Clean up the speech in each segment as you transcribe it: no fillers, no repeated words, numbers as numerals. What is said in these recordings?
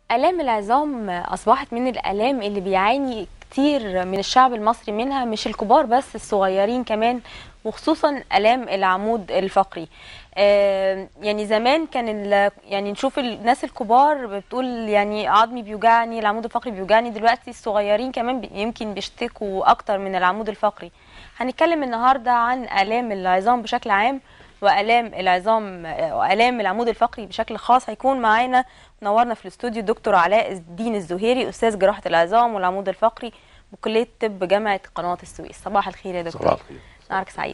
آلام العظام أصبحت من الآلام اللي بيعاني كتير من الشعب المصري منها، مش الكبار بس، الصغيرين كمان، وخصوصا آلام العمود الفقري. يعني زمان كان يعني نشوف الناس الكبار بتقول يعني عظمي بيوجعني، العمود الفقري بيوجعني. دلوقتي الصغيرين كمان يمكن بيشتكوا أكتر من العمود الفقري. هنتكلم النهاردة عن آلام العظام بشكل عام، وآلام العظام وآلام العمود الفقري بشكل خاص. هيكون معانا نورنا في الاستوديو الدكتور علاء الدين الزهيري، أستاذ جراحة العظام والعمود الفقري بكلية طب جامعة قناة السويس. صباح الخير يا دكتور. صباح الخير. نهارك سعيد.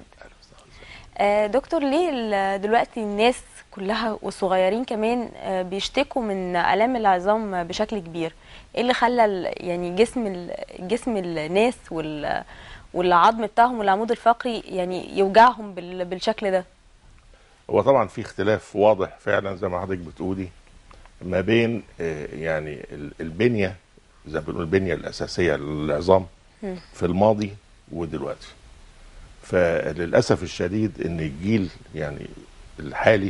دكتور، ليه دلوقتي الناس كلها والصغيرين كمان بيشتكوا من آلام العظام بشكل كبير؟ ايه اللي خلى يعني جسم الناس والعظم بتاعهم والعمود الفقري يعني يوجعهم بالشكل ده؟ هو طبعا في اختلاف واضح فعلا زي ما حضرتك بتقولي ما بين يعني البنيه، زي ما بنقول البنيه الاساسيه للعظام في الماضي ودلوقتي. فللاسف الشديد ان الجيل يعني الحالي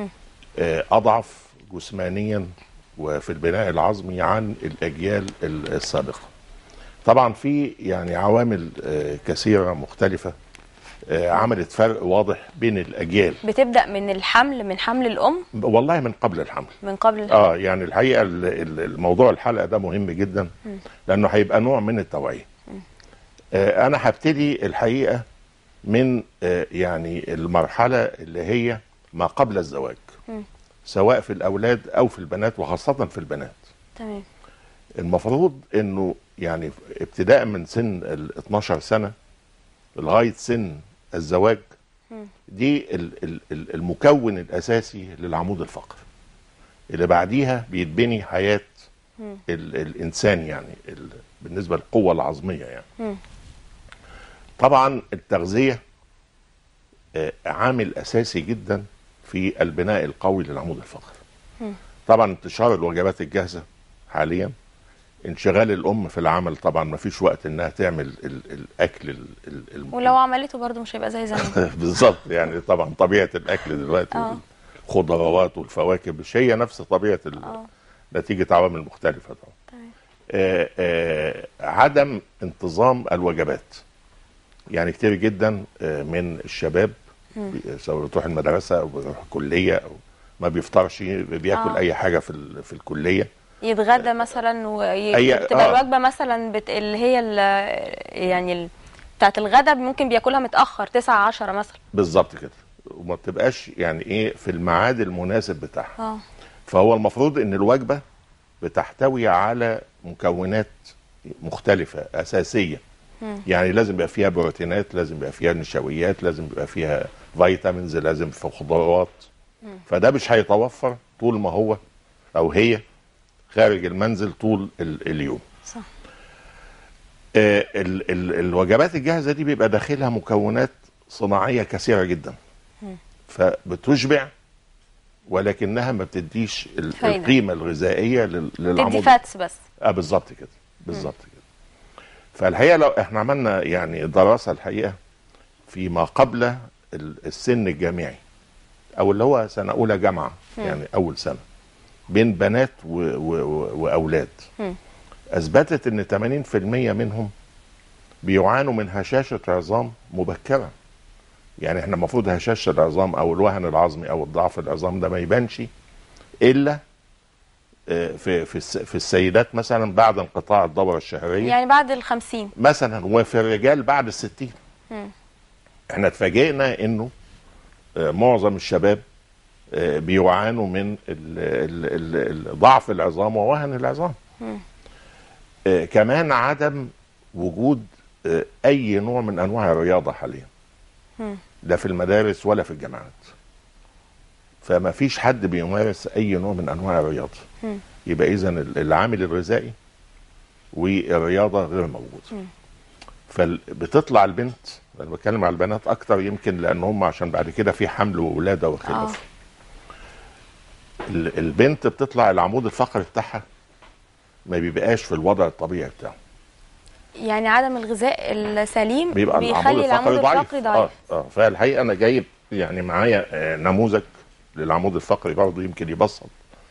اضعف جسمانيا وفي البناء العظمي عن الاجيال السابقه. طبعا في يعني عوامل كثيره مختلفه عملت فرق واضح بين الاجيال. بتبدا من حمل الام؟ والله من قبل الحمل. من قبل الحمل. يعني الحقيقه الموضوع الحلقه ده مهم جدا لانه هيبقى نوع من التوعيه. انا هبتدي الحقيقه من يعني المرحله اللي هي ما قبل الزواج، سواء في الاولاد او في البنات، وخاصه في البنات. تمام. المفروض انه يعني ابتداء من سن ال 12 سنه لغايه سن الزواج، دي المكون الاساسي للعمود الفقري اللي بعديها بيتبني حياه الانسان، يعني بالنسبه للقوه العظميه يعني. طبعا التغذيه عامل اساسي جدا في البناء القوي للعمود الفقري. طبعا انتشار الوجبات الجاهزه حاليا، انشغال الام في العمل، طبعا ما فيش وقت انها تعمل الاكل ولو عملته برضه مش هيبقى زي زمان. بالظبط. يعني طبعا طبيعه الاكل دلوقتي الخضروات والفواكه مش هي نفس طبيعه نتيجه عوامل مختلفه طبعا. عدم انتظام الوجبات، يعني كتير جدا من الشباب سواء بتروح المدرسه او بيروح الكليه او ما بيفطرش، بياكل اي حاجه في الكليه، يتغدى مثلا وتبقى الوجبه مثلا اللي هي يعني بتاعت الغدا ممكن بياكلها متاخر 9 10 مثلا. بالظبط كده، وما بتبقاش يعني ايه في الميعاد المناسب بتاعها. فهو المفروض ان الوجبه بتحتوي على مكونات مختلفه اساسيه. يعني لازم يبقى فيها بروتينات، لازم يبقى فيها نشويات، لازم يبقى فيها فيتامينز، لازم في خضروات. فده مش هيتوفر طول ما هو او هي خارج المنزل طول اليوم. صح. الوجبات الجاهزه دي بيبقى داخلها مكونات صناعيه كثيره جدا، فبتشبع ولكنها ما بتديش القيمه الغذائيه للعمود. بتدي فاتس بس. بالظبط كده، بالظبط كده. فالحقيقه لو احنا عملنا يعني دراسه الحقيقه فيما قبل السن الجامعي او اللي هو سنه اولى جامعه، يعني اول سنه، بين بنات واولاد، اثبتت ان 80% منهم بيعانوا من هشاشه عظام مبكره. يعني احنا المفروض هشاشه العظام او الوهن العظمي او الضعف العظام ده ما يبانش الا في السيدات مثلا بعد انقطاع الدوره الشهريه، يعني بعد ال50 مثلا، وفي الرجال بعد ال60. احنا اتفاجئنا انه معظم الشباب بيعانوا من ضعف العظام ووهن العظام. كمان عدم وجود اي نوع من انواع الرياضه حاليا، لا في المدارس ولا في الجامعات. فما فيش حد بيمارس اي نوع من انواع الرياضه. يبقى اذا العامل الغذائي والرياضه غير موجود. فبتطلع البنت، انا بتكلم على البنات اكتر يمكن لان هم عشان بعد كده في حمل وولاده وخلافه. البنت بتطلع العمود الفقري بتاعها ما بيبقاش في الوضع الطبيعي بتاعه. يعني عدم الغذاء السليم بيخلي العمود الفقري ضعيف. فالحقيقه انا جايب يعني معايا نموذج للعمود الفقري برضه يمكن يبسط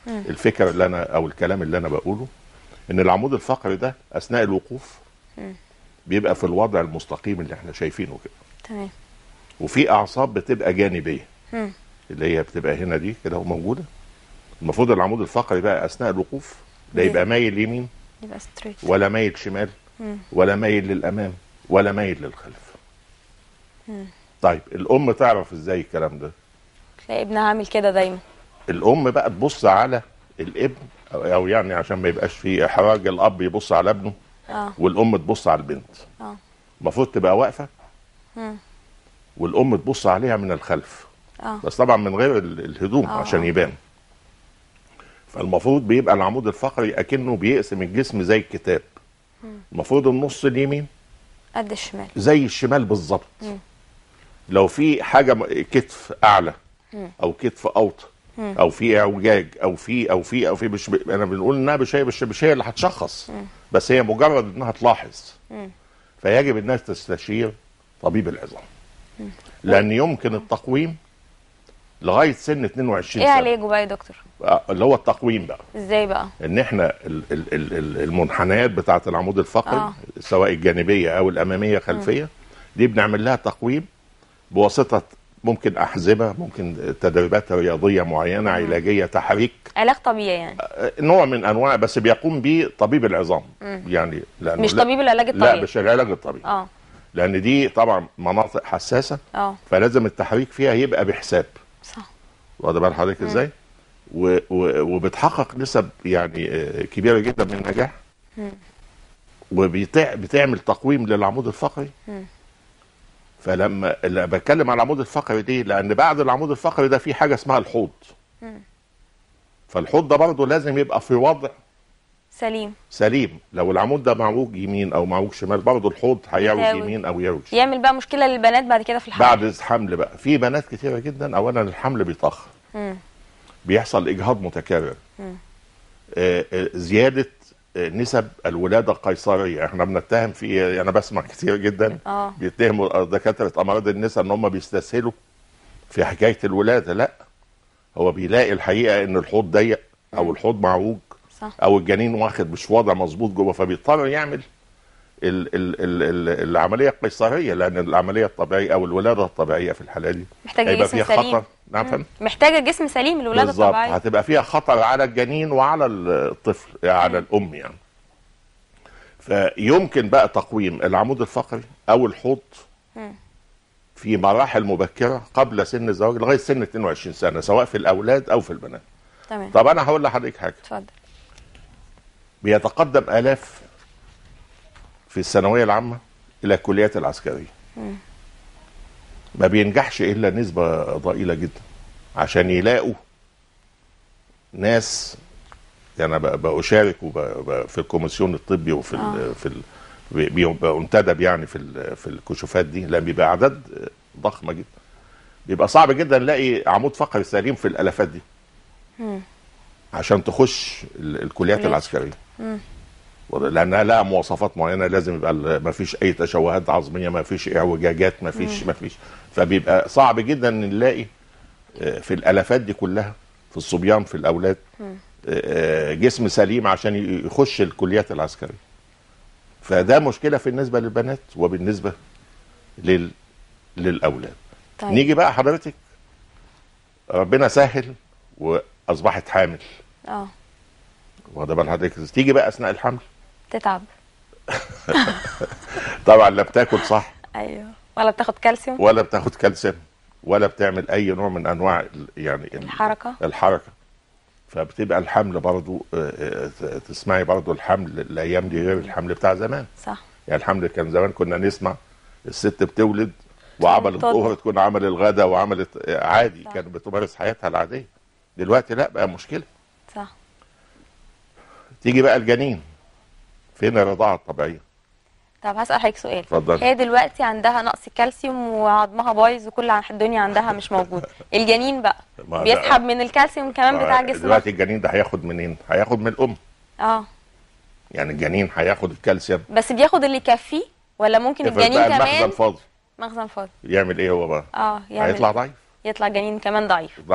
الفكره اللي انا او الكلام اللي انا بقوله ان العمود الفقري ده اثناء الوقوف بيبقى في الوضع المستقيم اللي احنا شايفينه كده. تمام. وفي اعصاب بتبقى جانبيه اللي هي بتبقى هنا دي كده وموجوده. المفروض العمود الفقري بقى اثناء الوقوف ده يبقى مايل يمين، يبقى ستريت، ولا مايل شمال، ولا مايل للامام، ولا مايل للخلف. طيب الام تعرف ازاي الكلام ده؟ تلاقي ابنها عامل كده دايما. الام بقى تبص على الابن او يعني عشان ما يبقاش في احراج، الاب يبص على ابنه والام تبص على البنت. المفروض تبقى واقفه والام تبص عليها من الخلف. بس طبعا من غير الهدوم عشان يبان. فالمفروض بيبقى العمود الفقري اكنه بيقسم الجسم زي الكتاب. المفروض النص اليمين قد الشمال، زي الشمال بالظبط. لو في حاجه كتف اعلى او كتف اوطى او في اعوجاج او في مش انا بنقول انها مش هي اللي هتشخص، بس هي مجرد انها تلاحظ. فيجب انها تستشير طبيب العظام، لان يمكن التقويم لغايه سن 22 ايه سنه. علاجه بقى يا دكتور؟ اللي هو التقويم بقى. ازاي بقى؟ ان احنا المنحنيات بتاعه العمود الفقري سواء الجانبيه او الاماميه خلفيه دي بنعمل لها تقويم بواسطه ممكن احزمه، ممكن تدريبات رياضيه معينه، علاجيه، تحريك، علاج طبيعي يعني. نوع من انواع، بس بيقوم به طبيب العظام. يعني لانه مش طبيب العلاج الطبيعي. لا مش العلاج الطبيعي. لان دي طبعا مناطق حساسه. فلازم التحريك فيها يبقى بحساب. صح. واخد بال حضرتك ازاي؟ وبتحقق نسب يعني كبيره جدا من النجاح. وبتعمل تقويم للعمود الفقري. فلما اللي بتكلم على العمود الفقري دي لان بعد العمود الفقري ده في حاجه اسمها الحوض. فالحوض ده برضه لازم يبقى في وضع سليم. لو العمود ده معوج يمين او معوج شمال برضه الحوض هيعوج يمين او يعوج شمال. يعمل بقى مشكله للبنات بعد كده في الحمل. بعد الحمل بقى في بنات كتيره جدا اولا الحمل بيتاخر. بيحصل اجهاض متكرر. زياده نسب الولاده القيصريه. احنا بنتهم في، انا بسمع كتير جدا بيتهموا دكاتره امراض النساء ان هم بيستسهلوا في حكايه الولاده. لا، هو بيلاقي الحقيقه ان الحوض ضيق او الحوض معوج او الجنين واخد مش وضع مظبوط جوه، فبيضطر يعمل العمليه القيصريه، لان العمليه الطبيعيه او الولاده الطبيعيه في الحاله دي محتاجه جسم سليم. خطر. نعم، محتاجه جسم سليم الولاده الطبيعيه. هتبقى فيها خطر على الجنين وعلى الطفل، على الام يعني. فيمكن بقى تقويم العمود الفقري او الحوض في مراحل مبكره قبل سن الزواج لغايه سن 22 سنه، سواء في الاولاد او في البنات. تمام. طب انا هقول لحضرتك حاجه. اتفضل. بيتقدم آلاف في الثانويه العامه الى الكليات العسكريه. ما بينجحش الا نسبه ضئيله جدا عشان يلاقوا ناس. يعني بشارك في الكوميسيون الطبي وفي بينتدب يعني في الكشوفات دي، لان بيبقى اعداد ضخمه جدا. بيبقى صعب جدا نلاقي عمود فقري سليم في الالافات دي عشان تخش الكليات العسكريه. لانها لها مواصفات معينه، لازم يبقى ما فيش اي تشوهات عظميه، ما فيش اعوجاجات، ما فيش. فبيبقى صعب جدا نلاقي في الالافات دي كلها، في الصبيان في الاولاد، جسم سليم عشان يخش الكليات العسكريه. فده مشكله بالنسبه للبنات وبالنسبه للاولاد. طيب. نيجي بقى حضرتك، ربنا سهل واصبحت حامل. واخده بال حضرتك، تيجي بقى اثناء الحمل تتعب. طبعا لا بتاكل صح. ايوه. ولا بتاخد كالسيوم ولا بتعمل اي نوع من انواع يعني الحركه. فبتبقى الحمل برضو تسمعي برضو الحمل الايام دي غير الحمل بتاع زمان. صح. يعني الحمل كان زمان كنا نسمع الست بتولد وعملت الظهر تكون عمل الغداء وعملت عادي. صح. كانت بتمارس حياتها العاديه. دلوقتي لا، بقى مشكله. صح. تيجي بقى الجنين، فين الرضاعه الطبيعيه؟ طب هسأل حضرتك سؤال. اتفضل. هي دلوقتي عندها نقص كالسيوم وعظمها بايظ وكل الدنيا عندها مش موجود. الجنين بقى بيسحب من الكالسيوم كمان بتاع جسمها. دلوقتي الجنين ده هياخد منين؟ هياخد من الام. يعني الجنين هياخد الكالسيوم، بس بياخد اللي يكفيه ولا ممكن الجنين كمان مخزن فاضي؟ مخزن فاضي. يعمل ايه هو بقى؟ يعمل هيطلع ضعيف. يطلع الجنين كمان ضعيف.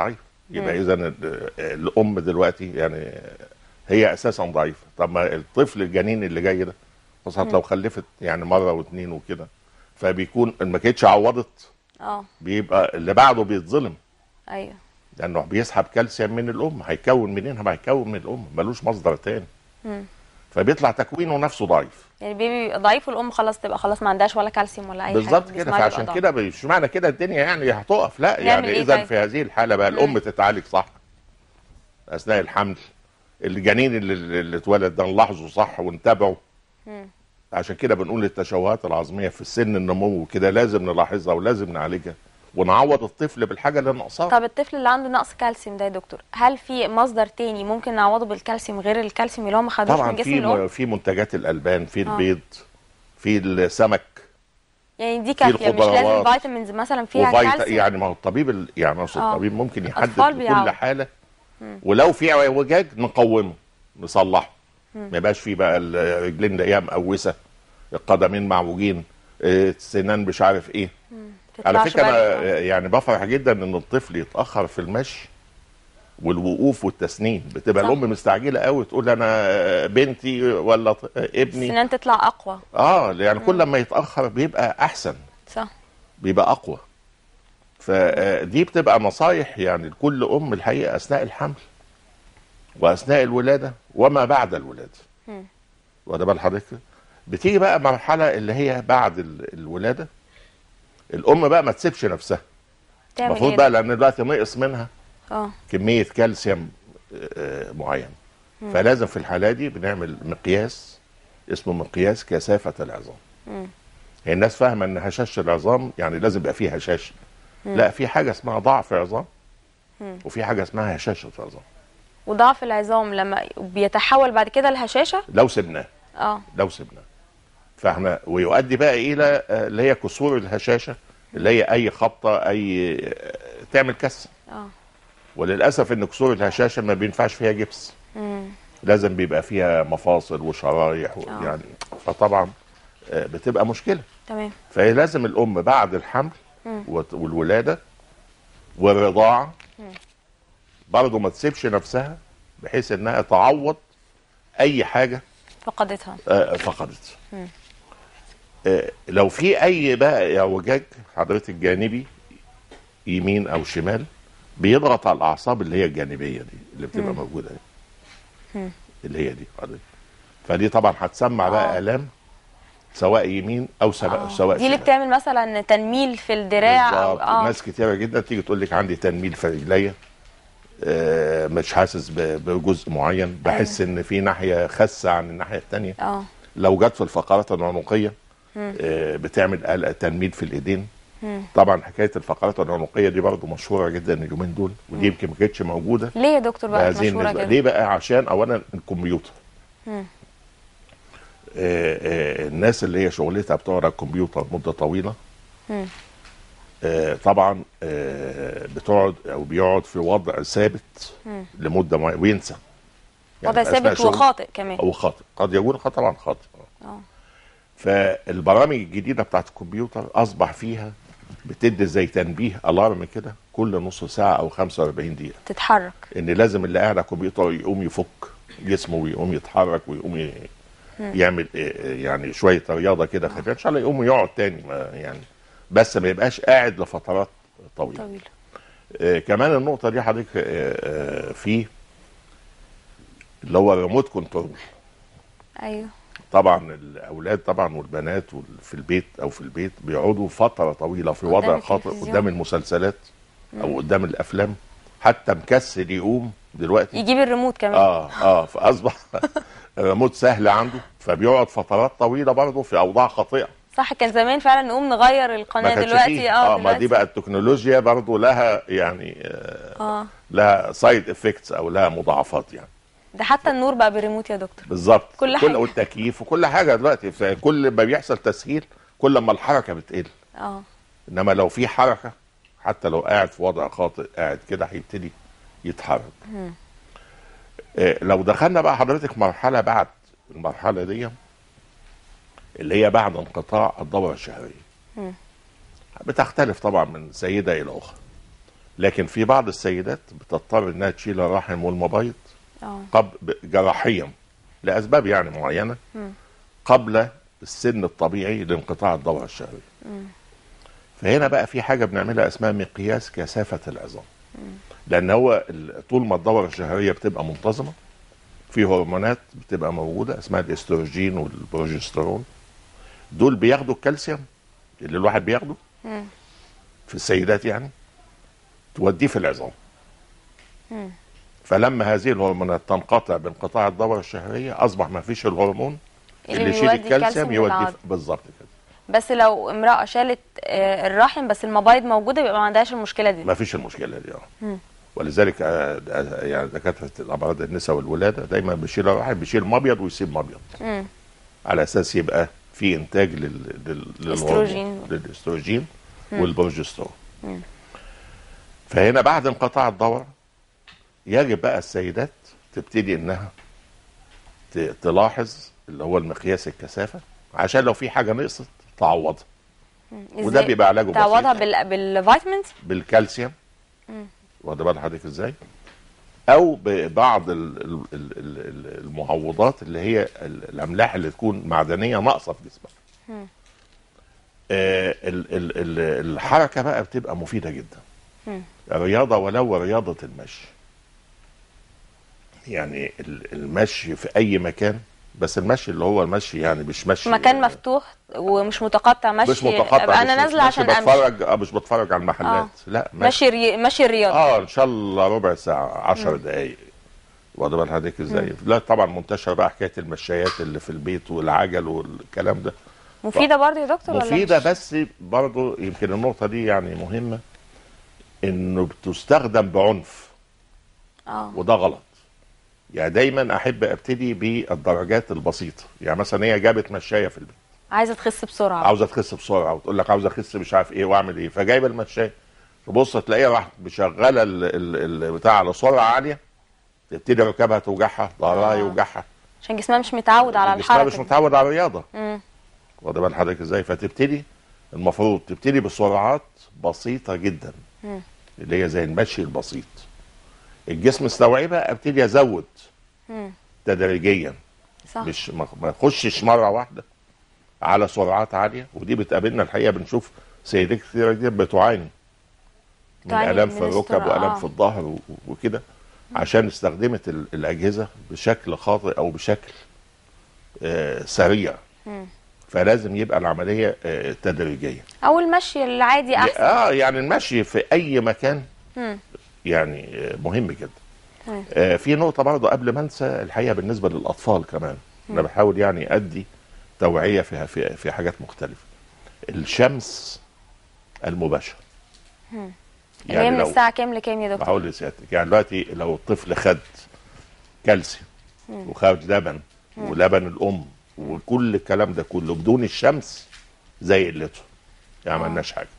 يبقى اذا الام دلوقتي يعني هي اساسا ضعيفه. طب ما الطفل الجنين اللي جاي ده خاصه لو خلفت يعني مره واثنين وكده، فبيكون ما كانتش عوضت بيبقى اللي بعده بيتظلم. ايوه، لانه بيسحب كالسيوم من الام، هيكون منين؟ هيكون من الام، ملوش مصدر تاني. فبيطلع تكوينه نفسه ضعيف. يعني البيبي بيبقى ضعيف والام خلاص تبقى خلاص ما عندهاش ولا كالسيوم ولا اي حاجه بالظبط كده. فعشان كده مش معنى كده الدنيا يعني هتقف، لا يعني إيه اذا طيب؟ في هذه الحاله بقى الام تتعالج صح اثناء الحمل. الجنين اللي اتولد ده نلاحظه صح ونتابعه. عشان كده بنقول التشوهات العظميه في سن النمو كده لازم نلاحظها ولازم نعالجها ونعوض الطفل بالحاجه اللي ناقصاه. طب الطفل اللي عنده نقص كالسيوم ده يا دكتور، هل في مصدر تاني ممكن نعوضه بالكالسيوم غير الكالسيوم اللي هو ما خدوش من جسم الام؟ طبعا في منتجات الالبان، في البيض، في السمك. يعني دي كافيه، مش لازم فيتامينز مثلا فيها كالسيوم؟ يعني ما هو الطبيب يعني الطبيب ممكن يحدد لكل حاله. ولو في اعوجاج نقومه نصلحه، ما يبقاش فيه بقى الرجلين نلاقيها مقوسه، القدمين معوجين، السنان مش عارف ايه. على فكره انا يعني بفرح جدا ان الطفل يتاخر في المشي والوقوف والتسنين. بتبقى الام مستعجله قوي تقول انا بنتي ولا ابني السنان تطلع اقوى. يعني كل ما يتاخر بيبقى احسن، صح، بيبقى اقوى. فدي بتبقى نصايح يعني لكل ام الحقيقه اثناء الحمل واثناء الولاده وما بعد الولاده. واخد بال حضرتك؟ بتيجي بقى مرحله اللي هي بعد الولاده، الام بقى ما تسيبش نفسها. المفروض بقى لان دلوقتي نقص منها كميه كالسيوم معين. فلازم في الحاله دي بنعمل مقياس اسمه مقياس كثافه العظام. هي الناس فاهمه ان هشاشه العظام يعني لازم يبقى فيه هشاشه. لا، في حاجه اسمها ضعف عظام وفي حاجه اسمها هشاشه عظام. وضعف العظام لما بيتحول بعد كده لهشاشه لو سبناه. لو سبناه فاحنا ويؤدي بقى الى اللي هي كسور الهشاشه، اللي هي اي خبطه اي تعمل كسر. وللاسف ان كسور الهشاشه ما بينفعش فيها جبس. لازم بيبقى فيها مفاصل وشرايح يعني، فطبعا بتبقى مشكله. تمام. فهي لازم الام بعد الحمل والولاده والرضاعه برضه ما تسيبش نفسها بحيث انها تعوض اي حاجه فقدتها. لو في اي بقى اعوجاج حضرتك جانبي يمين او شمال بيضغط على الاعصاب اللي هي الجانبيه دي اللي بتبقى موجوده دي. اللي هي دي حضرتك. فدي طبعا هتسمع بقى الام سواء يمين او سواء دي اللي بتعمل مثلا تنميل في الدراع او ناس كتيره جدا تيجي تقول لك عندي تنميل في رجليا، مش حاسس بجزء معين، بحس ان في ناحيه خاسه عن الناحيه الثانيه. لو جت في الفقرات العنقيه بتعمل تنميل في الايدين. طبعا حكايه الفقرات العنقيه دي برضو مشهوره جدا اليومين دول، ودي يمكن ما كانتش موجوده. ليه يا دكتور بقى مشهوره كده؟ ليه بقى؟ عشان اولا الكمبيوتر. الناس اللي هي شغلتها بتقعد على الكمبيوتر مده طويله طبعا بتقعد او بيقعد في وضع ثابت لمده معينه وينسى. يعني وضع ثابت وخاطئ كمان. او خاطئ، قد يكون طبعا خاطئ. فالبرامج الجديده بتاعت الكمبيوتر اصبح فيها بتدي زي تنبيه الارم كده كل نص ساعه او 45 دقيقه تتحرك، ان لازم اللي قاعد على الكمبيوتر يقوم يفك جسمه ويقوم يتحرك ويقوم يعمل يعني شويه رياضه كده خفيفه ان شاء الله يقوم يقعد تاني يعني، بس ما يبقاش قاعد لفترات طويله. كمان النقطه دي حضرتك في اللي هو الريموت كنترول. ايوه طبعا الاولاد طبعا والبنات في البيت او في البيت بيقعدوا فتره طويله في وضع خاطئ قدام المسلسلات او قدام الافلام، حتى مكسل يقوم دلوقتي يجيب الريموت كمان. فاصبح الريموت سهل عنده، فبيقعد فترات طويله برضه في اوضاع خاطئه. صح، كان زمان فعلا نقوم نغير القناه دلوقتي. ما دي بقى التكنولوجيا برضه لها يعني لها سايد افكتس او لها مضاعفات يعني. ده حتى النور بقى بالريموت يا دكتور. بالظبط، كل حاجه والتكييف وكل حاجه دلوقتي، كل ما بيحصل تسهيل كل ما الحركه بتقل. انما لو في حركه حتى لو قاعد في وضع خاطئ قاعد كده هيبتدي يتحرك. لو دخلنا بقى حضرتك مرحله بعد المرحله دي اللي هي بعد انقطاع الدوره الشهريه، بتختلف طبعا من سيده الى اخرى. لكن في بعض السيدات بتضطر انها تشيل الرحم والمبيض جراحيا لاسباب يعني معينه قبل السن الطبيعي لانقطاع الدوره الشهريه. فهنا بقى في حاجه بنعملها اسمها مقياس كثافه العظام. لان هو طول ما الدوره الشهريه بتبقى منتظمه في هرمونات بتبقى موجوده اسمها الاستروجين والبروجسترون، دول بياخدوا الكالسيوم اللي الواحد بياخده في السيدات يعني توديه في العظام. فلما هذه الهرمونات تنقطع بانقطاع الدوره الشهريه اصبح ما فيش الهرمون اللي يشيل الكالسيوم يوديه بالظبط كده. بس لو امراه شالت الرحم بس المبايض موجوده بيبقى ما عندهاش المشكله دي. ما فيش المشكله دي ولذلك يعني دكاتره الامراض النساء والولاده دايما بيشيل الرحم، بيشيل مبيض ويسيب مبيض على اساس يبقى في انتاج للاستروجين والبروجسترون. فهنا بعد انقطاع الدوره يجب بقى السيدات تبتدي انها تلاحظ اللي هو المقياس الكثافه عشان لو في حاجه نقصت تعوضها. وده بيبقى علاجه بسيط. تعوضها بالفيتامينز، بالكالسيوم. واخد بال حضرتك ازاي؟ او ببعض المعوضات اللي هي الاملاح اللي تكون معدنيه ناقصه في جسمك. الحركه بقى بتبقى مفيده جدا. الرياضه ولو رياضه المشي. يعني المشي في اي مكان، بس المشي اللي هو المشي يعني مش مشي مكان مفتوح ومش متقطع، مش متقطع. انا نازله عشان امشي مش بتفرج على المحلات. لا مشي رياضه. ان شاء الله ربع ساعه 10 دقائق. واخد بال حضرتك ازاي؟ لا طبعا منتشره بقى حكايه المشايات اللي في البيت والعجل والكلام ده. مفيده برضه يا دكتور مفيده ولا بس برضه يمكن النقطه دي يعني مهمه، انه بتستخدم بعنف. وده غلط. يعني دايما احب ابتدي بالدرجات البسيطه. يعني مثلا هي جابت مشايه في البيت، عايزه تخس بسرعه، عاوزه تخس بسرعه وتقول لك عاوزه اخس مش عارف ايه واعمل ايه، فجايبه المشايه تبص تلاقيها راح مشغله البتاع على سرعه عاليه، تبتدي ركبها توجعها، ظهرها يوجعها عشان جسمها مش متعود على الحركه، جسمها مش متعود على الرياضه. واخد بال حضرتك ازاي؟ فتبتدي المفروض تبتدي بسرعات بسيطه جدا اللي هي زي المشي البسيط. الجسم استوعبها ابتدي ازود تدريجيا. صح. مش ما اخشش مره واحده على سرعات عاليه. ودي بتقابلنا الحقيقه، بنشوف سيدات كتير جدا بتعاني من الام في الركب والام في الظهر وكده عشان استخدمت الاجهزه بشكل خاطئ او بشكل سريع. فلازم يبقى العمليه تدريجيه. او المشي العادي احسن. يعني المشي في اي مكان يعني مهم جدا. في نقطه برضه قبل ما انسى الحقيقه بالنسبه للاطفال كمان. انا بحاول يعني ادي توعيه في حاجات مختلفه. الشمس المباشره. يعني من الساعه كام لكام يا دكتور؟ هقول لسيادتك. يعني دلوقتي لو الطفل خد كالسيوم وخد لبن ولبن الام وكل الكلام ده كله بدون الشمس زي قلته، يعني ما عملناش حاجه.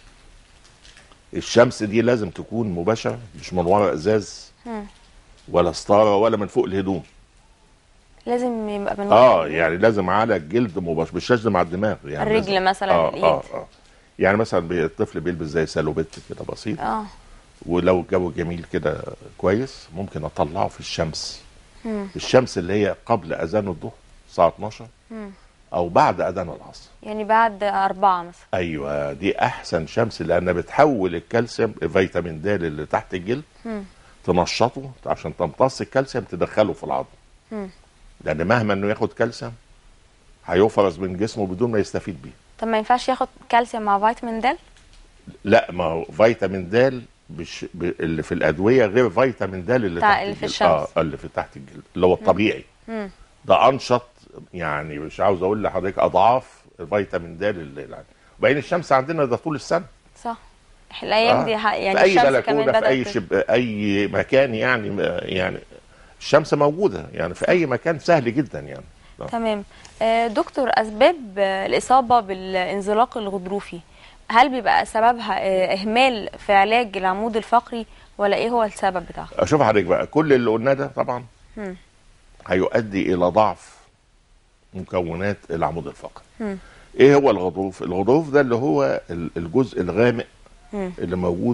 الشمس دي لازم تكون مباشره، مش من ورا ازاز ولا ستاره ولا من فوق الهدوم. لازم يبقى من ورا يعني لازم على الجلد مباشر، مش لازم على الدماغ. يعني الرجل مثلا الايد. يعني مثلا الطفل بيلبس زي سالوبيت كده بسيط. ولو الجو جميل كده كويس ممكن اطلعه في الشمس. الشمس اللي هي قبل اذان الظهر الساعه 12 او بعد اذان العصر، يعني بعد 4 مثلا. ايوه دي احسن شمس، لان بتحول الكالسيوم فيتامين د اللي تحت الجلد تنشطه عشان تمتص الكالسيوم تدخله في العظم. لان مهما انه ياخد كالسيوم هيفرز من جسمه بدون ما يستفيد بيه. طب ما ينفعش ياخد كالسيوم مع فيتامين د؟ لا، ما هو فيتامين د اللي في الادويه غير فيتامين د اللي تحت اللي الجلد. في الشمس. اللي في تحت الجلد اللي هو الطبيعي. ده انشط، يعني مش عاوز اقول لحضرتك اضعاف الفيتامين د اللي وبعدين الشمس عندنا ده طول السنه. صح. الايام دي يعني في اي الشمس كمان بدأت في اي مكان يعني الشمس موجوده يعني في اي مكان سهل جدا يعني. تمام. دكتور، اسباب الاصابه بالانزلاق الغضروفي هل بيبقى سببها اهمال في علاج العمود الفقري ولا ايه هو السبب بتاعه؟ اشوف حضرتك بقى كل اللي قلناه ده طبعا هيؤدي الى ضعف مكونات العمود الفقري. ايه هو الغضروف؟ الغضروف ده اللي هو الجزء الغامق اللي موجود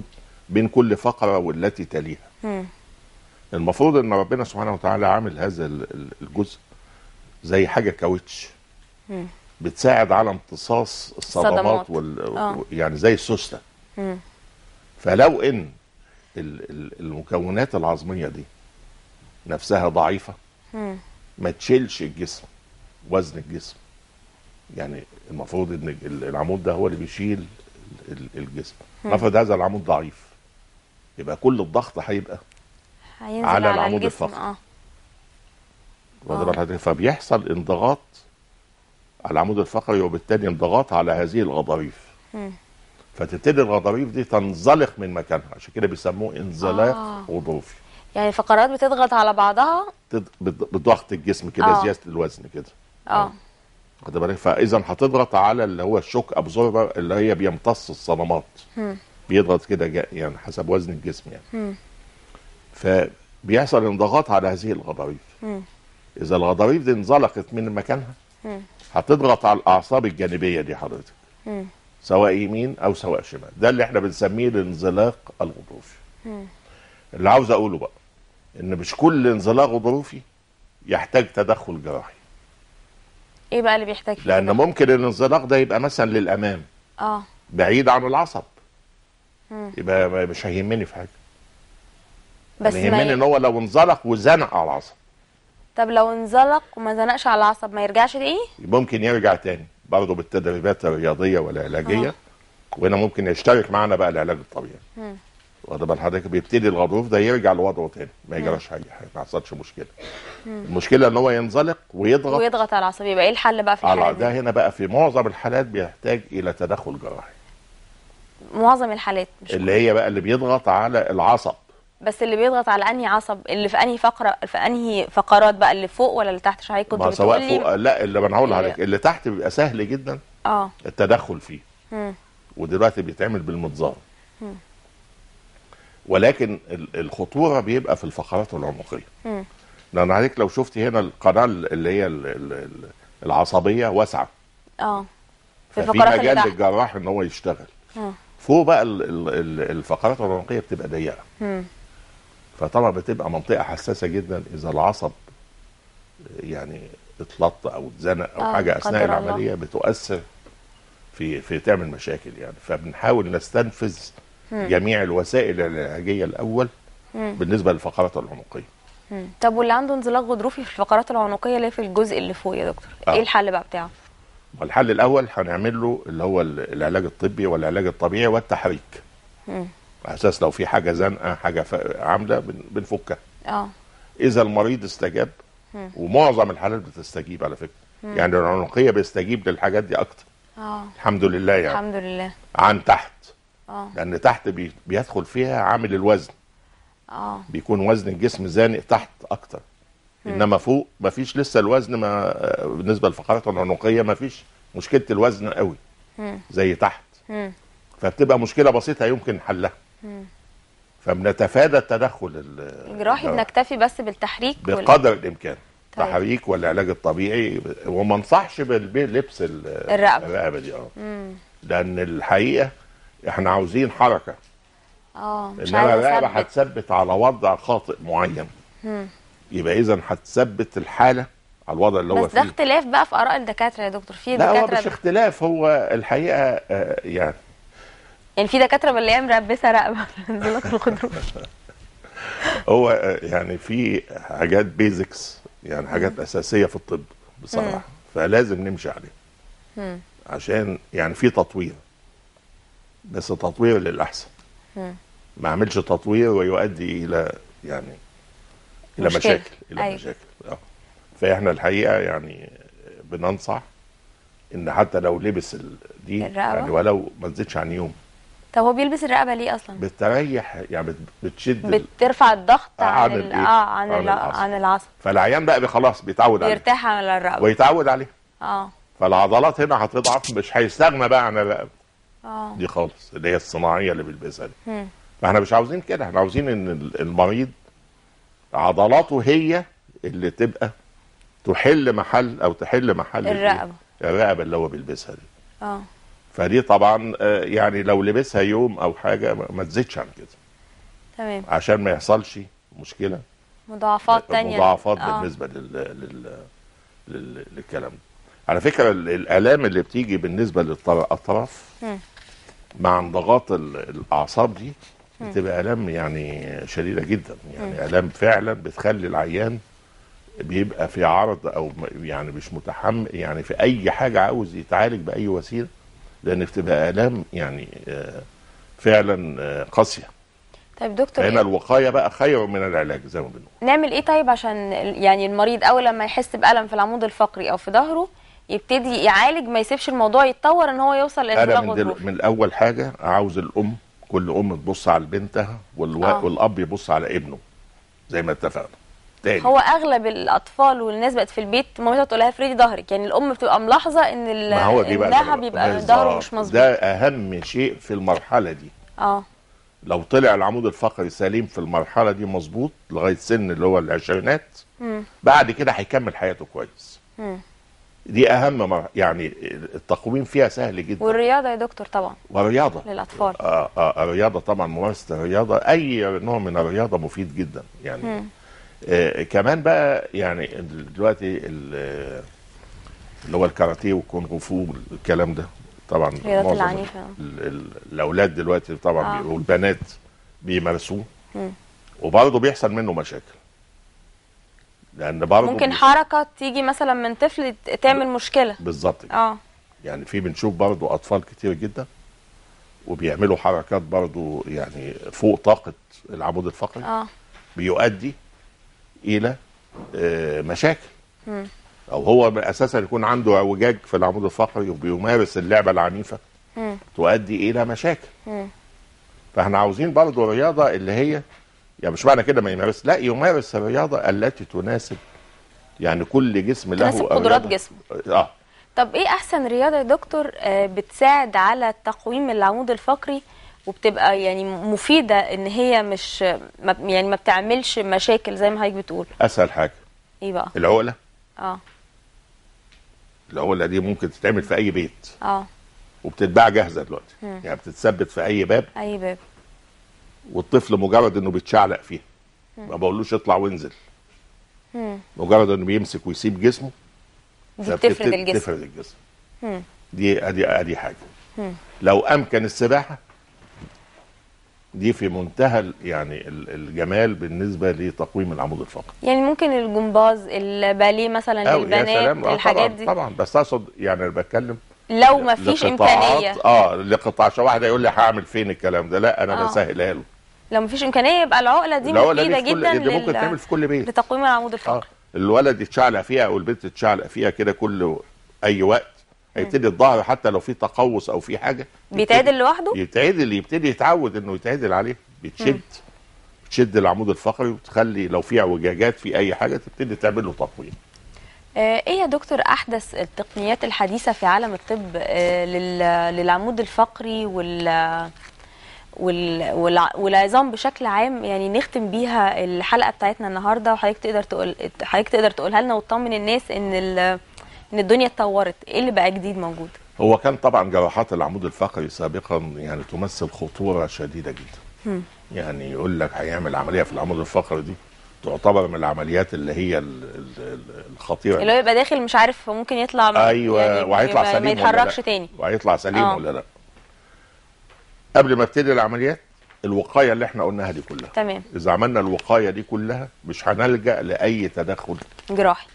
بين كل فقره والتي تليها. المفروض ان ربنا سبحانه وتعالى عامل هذا الجزء زي حاجه كاوتش بتساعد على امتصاص الصدمات يعني زي السوسته. فلو ان المكونات العظميه دي نفسها ضعيفه ما تشيلش الجسم، وزن الجسم. يعني المفروض ان العمود ده هو اللي بيشيل الجسم. نفرض هذا العمود ضعيف، يبقى كل الضغط هيبقى على العمود الفقري. فبيحصل انضغاط على العمود الفقري، وبالتالي انضغاط على هذه الغضاريف. فتبتدي الغضاريف دي تنزلق من مكانها، عشان كده بيسموه انزلاق غضروفي. يعني الفقرات بتضغط على بعضها بضغط الجسم كده، زياده الوزن كده. واخد بالك؟ فاذا هتضغط على اللي هو الشوك ابزوربر اللي هي بيمتص الصدمات. بيضغط كده يعني حسب وزن الجسم يعني. فبيحصل انضغاط على هذه الغضاريف. اذا الغضاريف دي انزلقت من مكانها هتضغط على الاعصاب الجانبيه دي حضرتك، سواء يمين او سواء شمال. ده اللي احنا بنسميه الانزلاق الغضروفي. اللي عاوز اقوله بقى ان مش كل انزلاق غضروفي يحتاج تدخل جراحي. ايه بقى اللي بيحتاج فيه؟ لان ممكن الانزلاق ده يبقى مثلا للامام بعيد عن العصب، يبقى مش هيهمني في حاجه، بس يعني يهمني ان هو لو انزلق وزنق على العصب. طب لو انزلق وما زنقش على العصب ما يرجعش تاني؟ ممكن يرجع تاني برضه بالتدريبات الرياضيه والعلاجيه. وهنا ممكن يشترك معنا بقى العلاج الطبيعي. واخد بال حضرتك؟ بيبتدي الغضروف ده يرجع لوضعه تاني، ما يجراش حاجه، ما حصلش مشكله. المشكله ان هو ينزلق ويضغط على العصب. يبقى ايه الحل بقى في الحالات دي؟ ده هنا بقى في معظم الحالات بيحتاج الى تدخل جراحي. معظم الحالات مش اللي هي بقى اللي بيضغط على العصب. بس اللي بيضغط على انهي عصب؟ اللي في انهي فقره، في انهي فقرات بقى، اللي فوق ولا اللي تحت؟ عشان كنت بتقول سواء فوق، لا اللي انا هقول لحضرتك اللي تحت بيبقى سهل جدا التدخل فيه. ودلوقتي بيتعمل بالمنظار. ولكن الخطوره بيبقى في الفقرات العنقيه. لان عليك لو شفتي هنا القناه اللي هي العصبيه واسعه. في الفقرات مجال للجراح ان هو يشتغل. فوق بقى الفقرات العنقيه بتبقى ضيقه. فطبعا بتبقى منطقه حساسه جدا اذا العصب يعني اتلط او اتزنق او حاجه اثناء العمليه بتؤثر في تعمل مشاكل يعني. فبنحاول نستنفذ جميع الوسائل العلاجيه الاول بالنسبه للفقرات العنقيه. طب واللي عنده انزلاق غضروفي في الفقرات العنقيه اللي في الجزء اللي فوق يا دكتور، ايه الحل بقى بتاعه؟ الحل الاول هنعمل له اللي هو العلاج الطبي والعلاج الطبيعي والتحريك. على اساس لو في حاجه زنقه حاجه عامله بنفكها. اذا المريض استجاب، ومعظم الحالات بتستجيب على فكره. يعني العنقيه بيستجيب للحاجات دي اكتر. الحمد لله يعني. الحمد لله. عن تحت. لان تحت بيدخل فيها عامل الوزن. بيكون وزن الجسم زانق تحت اكتر. انما فوق مفيش لسه الوزن، ما بالنسبه للفقرات العنقيه مفيش مشكله الوزن قوي زي تحت. فبتبقى مشكله بسيطه يمكن حلها. فبنتفادى التدخل الجراحي، بنكتفي بس بالتحريك بقدر الامكان. التحريك والعلاج الطبيعي. وما انصحش بلبس الرقبه دي. لان الحقيقه احنا عاوزين حركه. انما الرقبه هتثبت على وضع خاطئ معين. يبقى اذا هتثبت الحاله على الوضع اللي هو فيه. بس ده اختلاف بقى في اراء الدكاتره يا دكتور. في لا دكاتره هو مش اختلاف، هو الحقيقه يعني في دكاتره بنلاقيها مربسه رقبه انزلاق الغضروف. هو يعني في حاجات بيزكس، يعني حاجات اساسيه في الطب بصراحه. فلازم نمشي عليها عشان يعني في تطوير، بس تطوير للاحسن. ما اعملش تطوير ويؤدي الى يعني الى مشاكل. مشاكل. فاحنا الحقيقه يعني بننصح ان حتى لو لبس دي يعني ولو ما تزيدش عن يوم. طب هو بيلبس الرقبه ليه اصلا؟ بتريح يعني، بتشد، بترفع الضغط عن العصب. فالعيان بقى خلاص بيتعود عليه، بيرتاح على الرقبه ويتعود عليه. فالعضلات هنا هتضعف، مش هيستغنى بقى عن الرقبه دي خالص، اللي هي الصناعيه اللي بيلبسها دي. فاحنا مش عاوزين كده. احنا عاوزين ان المريض عضلاته هي اللي تبقى تحل محل الرقبه اللي هو بيلبسها دي. فدي طبعا يعني لو لبسها يوم او حاجه ما تزيدش عن كده، تمام. عشان ما يحصلش مشكله مضاعفات تانية. مضاعفات بالنسبه للكلام ده. على فكره الالام اللي بتيجي بالنسبه للاطراف مع انضغاط الاعصاب دي بتبقى الام يعني شديده جدا، يعني الام فعلا بتخلي العيان بيبقى في عرض او يعني مش متحمل يعني في اي حاجه عاوز يتعالج باي وسيله، لان بتبقى الام يعني فعلا قاسيه. طيب دكتور، هنا الوقايه بقى خير من العلاج زي ما بنقول. نعمل ايه طيب عشان يعني المريض اول لما يحس بألم في العمود الفقري او في ظهره يبتدي يعالج، ما يسيبش الموضوع يتطور ان هو يوصل لانزلاق غضروفي؟ من اول حاجه عاوز الام، كل ام تبص على بنتها والاب يبص على ابنه زي ما اتفقنا. تاني، هو اغلب الاطفال والناس بقت في البيت مامتها تقول لها افردي ظهرك، يعني الام بتبقى ملاحظه ان ابنها بيبقى ظهره مش مظبوط. ده اهم شيء في المرحله دي. لو طلع العمود الفقري سليم في المرحله دي مظبوط لغايه سن اللي هو العشرينات، بعد كده هيكمل حياته كويس. دي اهم يعني التقويم فيها سهل جدا. والرياضه يا دكتور طبعا، والرياضه للاطفال. الرياضه طبعا، ممارسه الرياضه، اي نوع من الرياضه مفيد جدا يعني. كمان بقى يعني دلوقتي اللي هو الكاراتيه والكونغ فو الكلام ده طبعا الرياضات العنيفه الاولاد دلوقتي طبعا والبنات بيمارسوه، وبرضه بيحصل منه مشاكل، لان برضه ممكن حركه تيجي مثلا من طفل تعمل مشكله. بالظبط كده. يعني في بنشوف برضه اطفال كتير جدا وبيعملوا حركات برضه يعني فوق طاقه العمود الفقري، بيؤدي الى مشاكل. او هو اساسا يكون عنده اعوجاج في العمود الفقري وبيمارس اللعبه العنيفه تؤدي الى مشاكل. فاحنا عاوزين برضه رياضه اللي هي يعني مش معنى كده ما يمارس، لا، يمارس الرياضه التي تناسب يعني كل جسم له تناسب قدرات جسمه. طب ايه احسن رياضه يا دكتور بتساعد على تقويم العمود الفقري وبتبقى يعني مفيده ان هي مش يعني ما بتعملش مشاكل زي ما حضرتك بتقول؟ اسهل حاجه ايه بقى؟ العقله. العقله دي ممكن تتعمل في اي بيت. وبتتباع جاهزه دلوقتي. يعني بتتثبت في اي باب. والطفل مجرد انه بيتشعلق فيها، ما بقولوش اطلع وانزل، مجرد انه بيمسك ويسيب جسمه بتفرد الجسم. تفرد الجسم. دي حاجه. لو امكن السباحه دي في منتهى يعني الجمال بالنسبه لتقويم العمود الفقري. يعني ممكن الجمباز، الباليه مثلا للبنات، الحاجات دي طبعا. بس اقصد يعني انا بتكلم لو ما فيش امكانيه لقطاع. عشان واحد هيقول لي هعمل فين الكلام ده، لا انا بسهلها له. لو ما فيش امكانيه يبقى العقله دي مفيده جدا، دي ممكن تعمل في كل بيت لتقويم العمود الفقري. الولد يتشعلق فيها او البنت تتشعلق فيها كده كل اي وقت، هيبتدي الظهر حتى لو في تقوس او في حاجه بيتعدل لوحده. يبتدي يتعود انه يتعدل عليه. بتشد العمود الفقري وتخلي لو في اعوجاجات في اي حاجه تبتدي تعمل له تقويم. ايه يا دكتور احدث التقنيات الحديثه في عالم الطب للعمود الفقري والعظام بشكل عام، يعني نختم بيها الحلقه بتاعتنا النهارده، وحضرتك تقدر تقولها لنا وتطمن الناس ان الدنيا اتطورت؟ ايه اللي بقى جديد موجود؟ هو كان طبعا جراحات العمود الفقري سابقا يعني تمثل خطوره شديده جدا. يعني يقول لك هيعمل عمليه في العمود الفقري، دي تعتبر من العمليات اللي هي الخطيره، اللي هو يبقى داخل مش عارف ممكن يطلع ايوه يعني وهيطلع سليم ما يتحركش تاني، وهيطلع سليم ولا لا. قبل ما ابتدي العمليات الوقايه اللي احنا قلناها دي كلها تمام. اذا عملنا الوقايه دي كلها مش هنلجا لاي تدخل جراحي.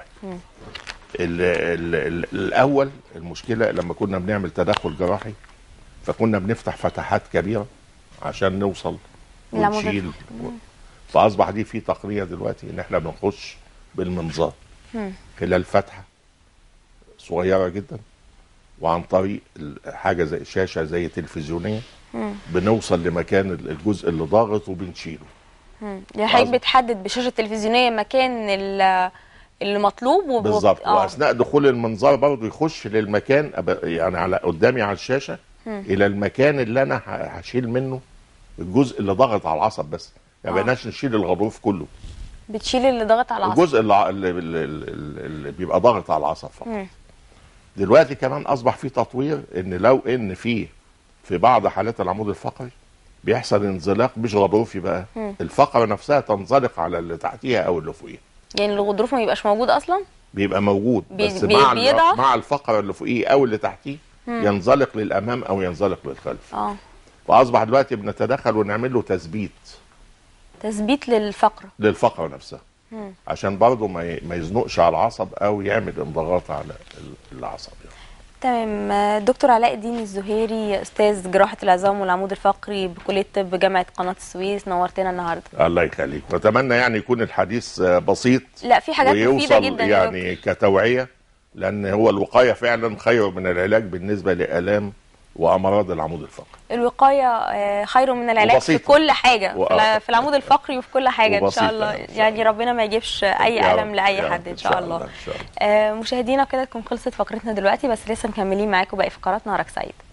الاول المشكله لما كنا بنعمل تدخل جراحي فكنا بنفتح فتحات كبيره عشان نوصل ونشيل. فاصبح دي في تقنيه دلوقتي ان احنا بنخش بالمنظار خلال فتحه صغيره جدا، وعن طريق حاجه زي شاشه زي تلفزيونيه بنوصل لمكان الجزء اللي ضاغط وبنشيله. يعني حضرتك بتحدد بشاشه تلفزيونيه مكان اللي مطلوب بالظبط. واثناء دخول المنظار برضه يخش للمكان يعني على قدامي على الشاشه الى المكان اللي انا هشيل منه الجزء اللي ضاغط على العصب بس. ما بقيناش نشيل الغضروف كله، بتشيل اللي ضاغط على العصب، الجزء اللي بيبقى ضاغط على العصب فقط. دلوقتي كمان اصبح في تطوير، ان لو ان في بعض حالات العمود الفقري بيحصل انزلاق مش غضروفي بقى، الفقره نفسها تنزلق على اللي تحتيها او اللي فوقيها. يعني الغضروف ما يبقاش موجود اصلا؟ بيبقى موجود بس بيضعف مع الفقره اللي فوقيه او اللي تحتيه ينزلق للامام او ينزلق للخلف. فاصبح دلوقتي بنتدخل ونعمل له تثبيت للفقره نفسها، عشان برضه ما يزنقش على العصب او يعمل انضغاط على العصب يعني. تمام. دكتور علاء الدين الزهيري، استاذ جراحه العظام والعمود الفقري بكليه الطب جامعه قناه السويس، نورتنا النهارده. الله يخليك، واتمنى يعني يكون الحديث بسيط، لا في حاجات مفيده جدا يعني كتوعيه، لان هو الوقايه فعلا خير من العلاج بالنسبه لآلام وامراض العمود الفقري. الوقايه خير من العلاج في كل حاجه، في العمود الفقري وفي كل حاجه ان شاء الله. يعني ربنا ما يجيبش اي الم لاي حد ان شاء الله. مشاهدينا كده تكون خلصت فقرتنا دلوقتي، بس لسه مكملين معاكم باقي فقراتنا. نهارك سعيد.